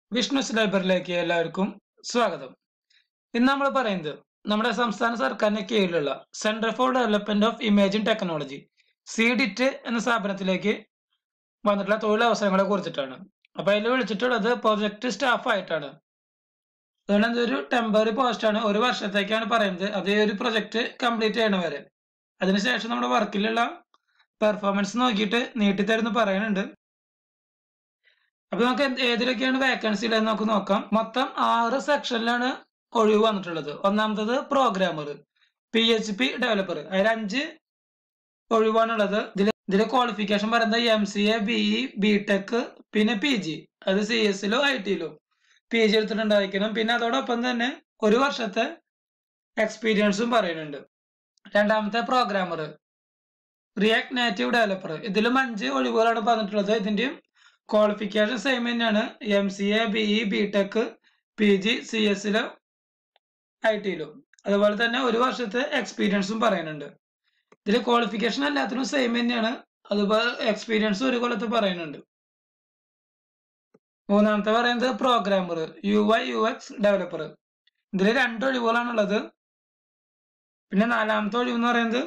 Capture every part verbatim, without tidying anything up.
വിഷ്ണുസ് ലൈബ്രറിയിലേക്ക് എല്ലാവർക്കും സ്വാഗതം. ഇന്ന് നമ്മൾ പറയുന്നത് നമ്മുടെ സംസ്ഥാന സർക്കാരിന് കീഴിലുള്ള centre for development of imaging technology CDIT എന്ന സ്ഥാപനത്തിലേക്ക് വന്നിട്ടുള്ള തൊഴിലവസരങ്ങളെ കുറിച്ചിട്ടാണ്. അപ്പൊ അതിൽ വിളിച്ചിട്ടുള്ളത് പ്രൊജക്ട് സ്റ്റാഫ് ആയിട്ടാണ്. അതുകൊണ്ട് ഇതൊരു ടെമ്പററി പോസ്റ്റ് ആണ്, ഒരു വർഷത്തേക്കാണ് പറയുന്നത്. അതേ ഒരു പ്രൊജക്ട് കംപ്ലീറ്റ് ചെയ്യണ വരെ. അതിനുശേഷം നമ്മുടെ വർക്കിലുള്ള പെർഫോമൻസ് നോക്കിയിട്ട് നീട്ടിത്തരുന്ന് പറയുന്നുണ്ട്. അപ്പൊ നമുക്ക് ഏതിലൊക്കെയാണ് വേക്കൻസി ഉള്ളതെന്ന് നമുക്ക് നോക്കാം. മൊത്തം ആറ് സെക്ഷനിലാണ് ഒഴിവ് വന്നിട്ടുള്ളത്. ഒന്നാമത്തത് programmer, P H P developer, അതിൽ അഞ്ച് ഒഴിവാണുള്ളത്. ഇതിൽ ഇതിലെ ക്വാളിഫിക്കേഷൻ പറയുന്നത് M C A, BE, B tech, പിന്നെ പി ജി. അത് സി എസിലോ ഐ ടിയിലോ പി ജി എടുത്തിട്ടുണ്ടായിരിക്കണം. പിന്നെ അതോടൊപ്പം തന്നെ ഒരു വർഷത്തെ എക്സ്പീരിയൻസും പറയുന്നുണ്ട്. രണ്ടാമത്തെ പ്രോഗ്രാമർ, റിയാക്ട് നേറ്റീവ് ഡെവലപ്പർ. ഇതിലും അഞ്ച് ഒഴിവുകളാണ് പറഞ്ഞിട്ടുള്ളത്. ഇതിന്റെയും ക്വാളിഫിക്കേഷൻ സെയിം തന്നെയാണ്. M C A, BE, B tech, P G, C എസിലോ ഐ ടിയിലോ. അതുപോലെ തന്നെ ഒരു വർഷത്തെ എക്സ്പീരിയൻസും പറയുന്നുണ്ട്. ഇതിൽ ക്വാളിഫിക്കേഷൻ എല്ലാത്തിനും സെയിം തന്നെയാണ്. അതുപോലെ എക്സ്പീരിയൻസ് ഒരു കൊല്ലത്ത് പറയുന്നുണ്ട്. മൂന്നാമത്തെ പറയുന്നത് programmer, U I U X developer. ഇതിൽ രണ്ട് ഒഴിവുകളാണുള്ളത്. പിന്നെ നാലാമത്തെ ഒഴിവ് എന്ന് പറയുന്നത്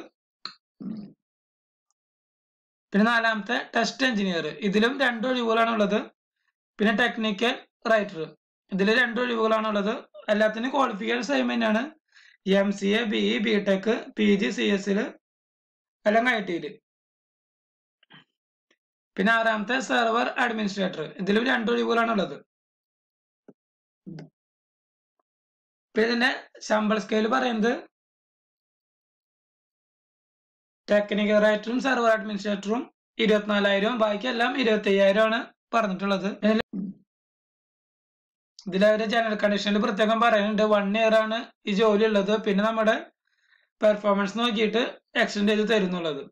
പിന്നെ നാലാമത്തെ ടെസ്റ്റ് എഞ്ചിനീയർ. ഇതിലും രണ്ട് ഒഴിവുകളാണുള്ളത്. പിന്നെ ടെക്നിക്കൽ റൈറ്റർ. ഇതിൽ രണ്ട് ഒഴിവുകളാണുള്ളത്. എല്ലാത്തിനും ക്വാളിഫിക്കേഷൻ സെയിം തന്നെയാണ്. M C A, BE, B tech, P G, C എസില് അല്ലെങ്കിൽ ഐ ടിയില്. പിന്നെ ആറാമത്തെ സെർവർ അഡ്മിനിസ്ട്രേറ്റർ. ഇതിലും രണ്ട് ഒഴിവുകളാണുള്ളത്. പിന്നെ ഇതിന്റെ ശമ്പള സ്കെയിൽ പറയുന്നത് ടെക്നിക്കൽ റൈറ്ററും സെർവർ അഡ്മിനിസ്ട്രേറ്ററും ഇരുപത്തിനാലായിരം, ബാക്കിയെല്ലാം ഇരുപത്തി അയ്യായിരം ആണ് പറഞ്ഞിട്ടുള്ളത്. ഇതിൽ അവര് ജനറൽ കണ്ടീഷനിൽ പ്രത്യേകം പറയുന്നുണ്ട് വൺ ഇയർ ആണ് ഈ ജോലി ഉള്ളത്. പിന്നെ നമ്മുടെ പെർഫോമൻസ് നോക്കിയിട്ട് എക്സ്റ്റെൻഡ് ചെയ്ത് തരുന്നുള്ളത്.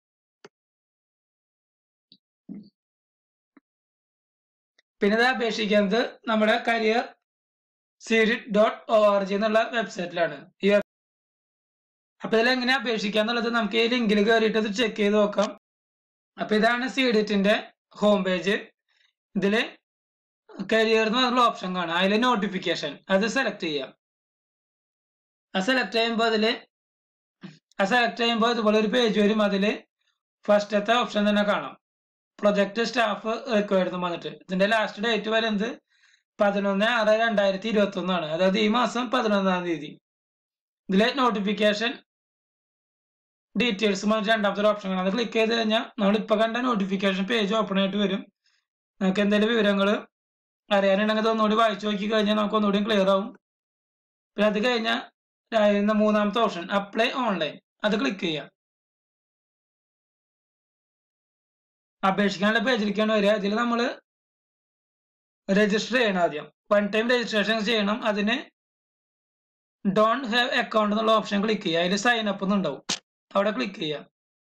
പിന്നെ ഇത് അപേക്ഷിക്കുന്നത് നമ്മുടെ career CDIT dot O R G എന്നുള്ള വെബ്സൈറ്റിലാണ്. ഈ അപ്പൊ ഇതിൽ എങ്ങനെ അപേക്ഷിക്കാന്നുള്ളത് നമുക്ക് ഈ ലിങ്കിൽ കയറിയിട്ട് ഇത് ചെക്ക് ചെയ്ത് നോക്കാം. അപ്പൊ ഇതാണ് സീഡിറ്റിന്റെ ഹോം പേജ്. ഇതില് കരിയർ എന്ന് പറഞ്ഞുള്ള ഓപ്ഷൻ കാണാം. അതിൽ നോട്ടിഫിക്കേഷൻ അത് സെലക്ട് ചെയ്യാം. അത് സെലക്ട് ചെയ്യുമ്പോൾ അതില് അത് സെലക്ട് ചെയ്യുമ്പോൾ ഇതുപോലെ ഒരു പേജ് വരും. അതില് ഫസ്റ്റത്തെ ഓപ്ഷൻ തന്നെ കാണാം, പ്രൊജക്ട് സ്റ്റാഫ് റിക്വയർഡ് എന്ന് പറഞ്ഞിട്ട്. ഇതിന്റെ ലാസ്റ്റ് ഡേറ്റ് വരുന്നത് പതിനൊന്ന് ആറ് രണ്ടായിരത്തി ഇരുപത്തി ഒന്നാണ്. അതായത് ഈ മാസം പതിനൊന്നാം തീയതി. ഇതിലെ നോട്ടിഫിക്കേഷൻ ഡീറ്റെയിൽസ് പറഞ്ഞിട്ട് രണ്ടാമത്തെ ഓപ്ഷൻ കാണാം. അത് ക്ലിക്ക് ചെയ്ത് കഴിഞ്ഞാൽ നമ്മൾ ഇപ്പൊ കണ്ട നോട്ടിഫിക്കേഷൻ പേജ് ഓപ്പൺ ആയിട്ട് വരും. നമുക്ക് എന്തെങ്കിലും വിവരങ്ങൾ അറിയാനുണ്ടെങ്കിൽ ഒന്നുകൂടി വായിച്ചു നോക്കി കഴിഞ്ഞാൽ നമുക്ക് ഒന്നുകൂടി ക്ലിയർ ആവും. പിന്നെ അത് കഴിഞ്ഞാൽ മൂന്നാമത്തെ ഓപ്ഷൻ അപ്ലൈ ഓൺലൈൻ, അത് ക്ലിക്ക് ചെയ്യാം. അപേക്ഷിക്കാനുള്ള പേജിലേക്കാണ് വരിക. ഇതിൽ നമ്മൾ രജിസ്റ്റർ ചെയ്യണം. ആദ്യം വൺ ടൈം രജിസ്ട്രേഷൻ ചെയ്യണം. അതിന് ഡോണ്ട് ഹാവ് അക്കൗണ്ട് എന്നുള്ള ഓപ്ഷൻ ക്ലിക്ക് ചെയ്യുക. അതിൽ സൈൻ അപ്പ് എന്നുണ്ടാവും, അവിടെ ക്ലിക്ക് ചെയ്യാം.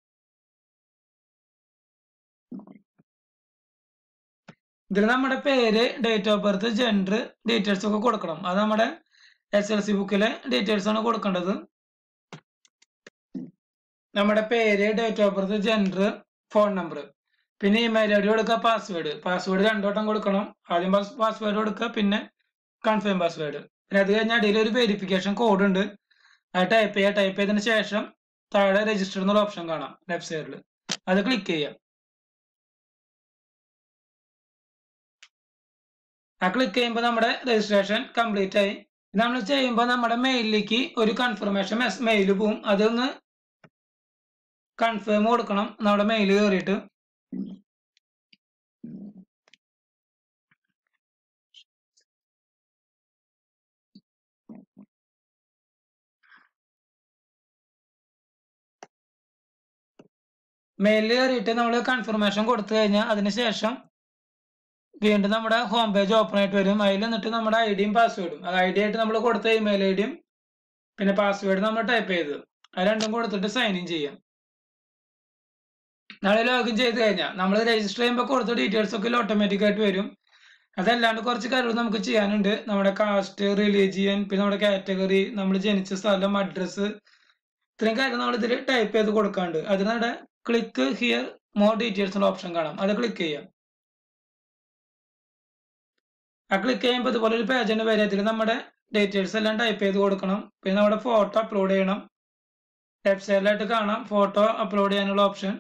ഇതിൽ നമ്മുടെ പേര്, date of birth, gender details ഒക്കെ കൊടുക്കണം. അത് നമ്മുടെ എസ് എൽ സി ബുക്കിലെ ഡീറ്റെയിൽസ് ആണ് കൊടുക്കേണ്ടത്. നമ്മുടെ പേര്, date of birth, gender, phone number, പിന്നെ ഇമെയിൽ ഐ ഡി കൊടുക്കുക, പാസ്വേഡ് പാസ്വേഡ് രണ്ടോട്ടം കൊടുക്കണം. ആദ്യം പാസ്വേഡ് കൊടുക്കുക, പിന്നെ കൺഫേം പാസ്വേഡ്. പിന്നെ അത് കഴിഞ്ഞാൽ അടിയിൽ ഒരു വെരിഫിക്കേഷൻ കോഡ് ഉണ്ട്. അത് ടൈപ്പ് ചെയ്യുക. ടൈപ്പ് ചെയ്തതിന് ശേഷം താഴെ രജിസ്റ്റർ എന്നുള്ള ഓപ്ഷൻ കാണാം ലെഫ്റ്റ് സൈഡിൽ, അത് ക്ലിക്ക് ചെയ്യാം. ആ ക്ലിക്ക് ചെയ്യുമ്പോൾ നമ്മുടെ രജിസ്ട്രേഷൻ കംപ്ലീറ്റ് ആയി. നമ്മൾ ചെയ്യുമ്പോൾ നമ്മുടെ മെയിലിലേക്ക് ഒരു കൺഫർമേഷൻ മെയിൽ പോവും. അതൊന്ന് കൺഫേം കൊടുക്കണം നമ്മുടെ മെയിൽ കയറിയിട്ട്. മെയിൽ കയറിയിട്ട് നമ്മൾ കൺഫർമേഷൻ കൊടുത്തു കഴിഞ്ഞാൽ അതിനുശേഷം വീണ്ടും നമ്മുടെ ഹോം പേജ് ഓപ്പൺ ആയിട്ട് വരും. അതിൽ എന്നിട്ട് നമ്മുടെ ഐ ഡിയും പാസ്വേഡും, അത് ഐ ഡി ആയിട്ട് നമ്മൾ കൊടുത്ത ഇമെയിൽ ഐ ഡിയും പിന്നെ പാസ്വേഡ് നമ്മൾ ടൈപ്പ് ചെയ്ത് അത് രണ്ടും കൊടുത്തിട്ട് സൈൻ ഇൻ ചെയ്യാം. നാളെ ലോഗിൻ ചെയ്ത് കഴിഞ്ഞാൽ നമ്മൾ രജിസ്റ്റർ ചെയ്യുമ്പോൾ കൊടുത്ത ഡീറ്റെയിൽസ് ഒക്കെ ഓട്ടോമാറ്റിക് ആയിട്ട് വരും. അതല്ലാണ്ട് കുറച്ച് കാര്യങ്ങൾ നമുക്ക് ചെയ്യാനുണ്ട്. നമ്മുടെ കാസ്റ്റ്, റിലീജിയൻ, പിന്നെ നമ്മുടെ കാറ്റഗറി, നമ്മൾ ജനിച്ച സ്ഥലം, അഡ്രസ്സ്, ഇത്രയും കാര്യം നമ്മൾ ഇതിൽ ടൈപ്പ് ചെയ്ത് കൊടുക്കാണ്ട്. അതിനവിടെ ക്ലിക്ക് ഹിയർ മോർ ഡീറ്റെയിൽസ് ഉള്ള ഓപ്ഷൻ കാണാം, അത് ക്ലിക്ക് ചെയ്യാം. ആ ക്ലിക്ക് ചെയ്യുമ്പോൾ ഇതുപോലെ ഒരു പേജാണ് വരിക. ഇതിൽ നമ്മുടെ ഡീറ്റെയിൽസ് എല്ലാം ടൈപ്പ് ചെയ്ത് കൊടുക്കണം. പിന്നെ നമ്മുടെ ഫോട്ടോ അപ്ലോഡ് ചെയ്യണം. ലെഫ്റ്റ് സൈഡിലായിട്ട് കാണാം ഫോട്ടോ അപ്ലോഡ് ചെയ്യാനുള്ള ഓപ്ഷൻ.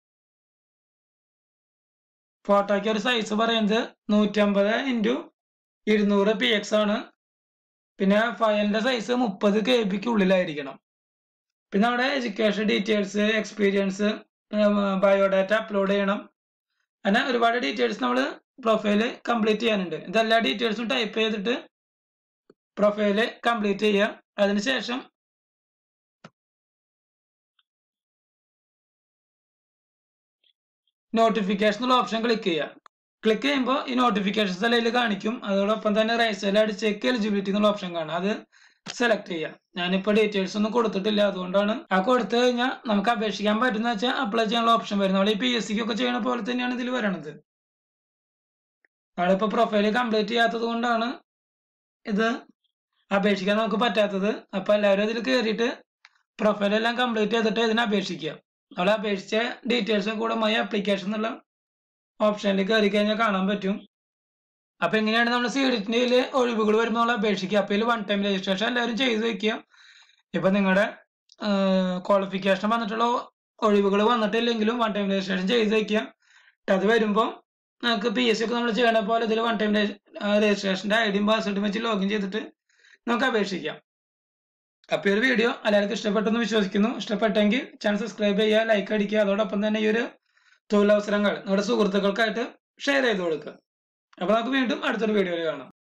ഫോട്ടോയ്ക്ക് ഒരു സൈസ് പറയുന്നത് നൂറ്റമ്പത് ഇൻറ്റു ഇരുന്നൂറ് പി എക്സ് ആണ്. പിന്നെ ഫയലിന്റെ സൈസ് മുപ്പത് കെ ബിക്ക് ഉള്ളിലായിരിക്കണം. പിന്നെ നമ്മുടെ education details, experience, biodata upload ചെയ്യണം. അങ്ങനെ ഒരുപാട് ഡീറ്റെയിൽസ് നമ്മൾ പ്രൊഫൈല് കംപ്ലീറ്റ് ചെയ്യാനുണ്ട്. ഇതെല്ലാ ഡീറ്റെയിൽസും ടൈപ്പ് ചെയ്തിട്ട് പ്രൊഫൈല് കംപ്ലീറ്റ് ചെയ്യുക. അതിനുശേഷം നോട്ടിഫിക്കേഷൻ ഉള്ള ഓപ്ഷൻ ക്ലിക്ക് ചെയ്യുക. ക്ലിക്ക് ചെയ്യുമ്പോൾ ഈ നോട്ടിഫിക്കേഷൻസ് എല്ലാം ഇതിൽ കാണിക്കും. അതോടൊപ്പം തന്നെ റൈറ്റ് സൈഡിലായിട്ട് ചെക്ക് എലിജിബിലിറ്റി എന്നുള്ള ഓപ്ഷൻ കാണാം. അത് സെലക്ട് ചെയ്യുക. ഞാനിപ്പോൾ ഡീറ്റെയിൽസ് ഒന്നും കൊടുത്തിട്ടില്ല, അതുകൊണ്ടാണ്. ആ കൊടുത്തു കഴിഞ്ഞാൽ നമുക്ക് അപേക്ഷിക്കാൻ പറ്റുന്ന വെച്ചാൽ അപ്ലൈ ചെയ്യാനുള്ള ഓപ്ഷൻ വരും. നമ്മൾ ഈ പി എസ് സിക്ക് ഒക്കെ ചെയ്യണ പോലെ തന്നെയാണ് ഇതിൽ വരണത്. നമ്മളിപ്പോൾ പ്രൊഫൈല് കംപ്ലീറ്റ് ചെയ്യാത്തത് കൊണ്ടാണ് ഇത് അപേക്ഷിക്കാൻ നമുക്ക് പറ്റാത്തത്. അപ്പൊ എല്ലാവരും ഇതിൽ കയറിയിട്ട് പ്രൊഫൈൽ എല്ലാം കംപ്ലീറ്റ് ചെയ്തിട്ട് ഇതിനെ അപേക്ഷിക്കുക. നമ്മൾ അപേക്ഷിച്ച ഡീറ്റെയിൽസ് കൂടെ മൈ ആപ്ലിക്കേഷൻ എന്നുള്ള ഓപ്ഷനിൽ കയറി കഴിഞ്ഞാൽ കാണാൻ പറ്റും. അപ്പൊ എങ്ങനെയാണ് നമ്മൾ സീഡിറ്റിന്റെ ഒഴിവുകൾ വരുമ്പോൾ നമ്മൾ അപേക്ഷിക്കുക. അപ്പൊ ഇതിൽ വൺ ടൈം രജിസ്ട്രേഷൻ എല്ലാവരും ചെയ്ത് വെക്കുക. ഇപ്പൊ നിങ്ങളുടെ ക്വാളിഫിക്കേഷൻ വന്നിട്ടുള്ള ഒഴിവുകൾ വന്നിട്ടില്ലെങ്കിലും വൺ ടൈം രജിസ്ട്രേഷൻ ചെയ്ത് വെക്കുക. അത് വരുമ്പോൾ നമുക്ക് പി എസ് സി ഒക്കെ നമ്മൾ ചെയ്യണ പോലെ ഇതിൽ വൺ ടൈം രജിസ്ട്രേഷന്റെ ഐ ഡിയും പാസ്വേഡും വെച്ച് ലോഗിൻ ചെയ്തിട്ട് നമുക്ക് അപേക്ഷിക്കാം. അപ്പൊ ഈ ഒരു വീഡിയോ എല്ലാവർക്കും ഇഷ്ടപ്പെട്ടെന്ന് വിശ്വസിക്കുന്നു. ഇഷ്ടപ്പെട്ടെങ്കിൽ ചാനൽ സബ്സ്ക്രൈബ് ചെയ്യുക, ലൈക്ക് അടിക്കുക. അതോടൊപ്പം തന്നെ ഈ ഒരു തൊഴിലവസരങ്ങൾ നമ്മുടെ സുഹൃത്തുക്കൾക്കായിട്ട് ഷെയർ ചെയ്ത് കൊടുക്കുക. അപ്പൊ നമുക്ക് വീണ്ടും അടുത്തൊരു വീഡിയോയിൽ കാണാം.